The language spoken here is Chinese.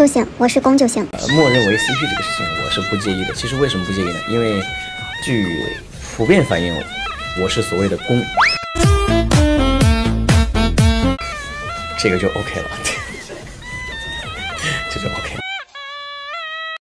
就行，我是攻就行。 默认为 CP 这个事情我是不介意的。其实为什么不介意呢？因为据普遍反映，我是所谓的攻，这个就 OK 了，这就 OK。